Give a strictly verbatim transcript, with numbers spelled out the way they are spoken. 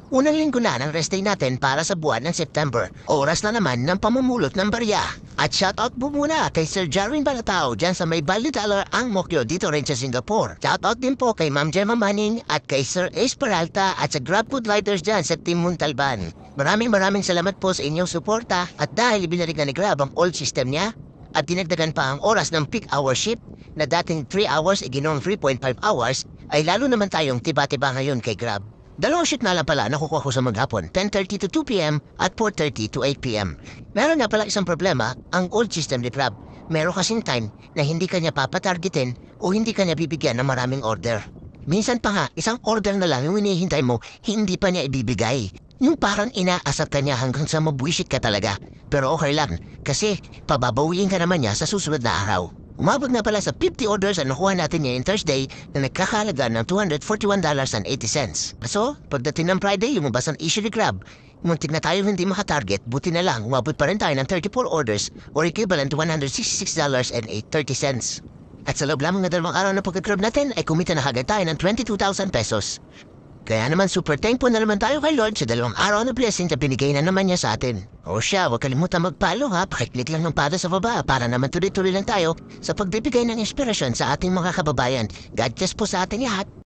Unang linggo na ng rest day natin para sa buwan ng September. Oras na naman ng pamumulot ng barya. At shoutout po muna kay Sir Jarwin Balatao dyan sa may Bali Dollar ang Mokyo dito rin sa Singapore. Shoutout din po kay Ma'am Gemma Manning at kay Sir Ace Peralta at sa Grab Food Lighters dyan sa Team Muntalban. Maraming maraming salamat po sa inyong suporta at dahil binalik na ni Grab ang old system niya at dinagdagan pa ang oras ng peak hour shift na dating three hours ay ginoong three point five hours ay lalo naman tayong tiba-tiba ngayon kay Grab. Dalawang shift na lang pala nakukuha ko sa maghapon, ten thirty to two p m at four thirty to eight p m Meron nga pala isang problema, ang old system ni Grab. Meron kasing time na hindi kanya papatargetin o hindi kanya bibigyan ng maraming order. Minsan pa nga, isang order na lang yung hinihintay mo, hindi pa niya ibibigay. Yung parang inaasap ka niya hanggang sa mabwisit ka talaga. Pero okay lang, kasi pababawiin ka naman niya sa susunod na araw. Umabot na pala sa fifty orders ang nakuha natin ngayong Thursday na nagkakahalaga ng two hundred forty-one dollars and eighty cents. So, pagdating ng Friday, lumabas ang issue ni Grab. Muntik na tayo hindi makatarget, buti na lang, umabot pa rin tayo ng thirty-four orders or equivalent to one hundred sixty-six dollars and thirty cents. At sa loob lamang na dalawang araw na pagka-grab natin ay kumita na kagad tayo ng twenty-two thousand pesos. Kaya naman super thankful na naman tayo kay Lord sa dalawang araw na blessing na binigay na naman niya sa atin. O siya, huwag kalimutan mag-follow ha, pakiclick lang ng pada sa baba para naman tuloy-tuloy lang tayo sa pagbibigay ng inspirasyon sa ating mga kababayan. God bless po sa ating lahat.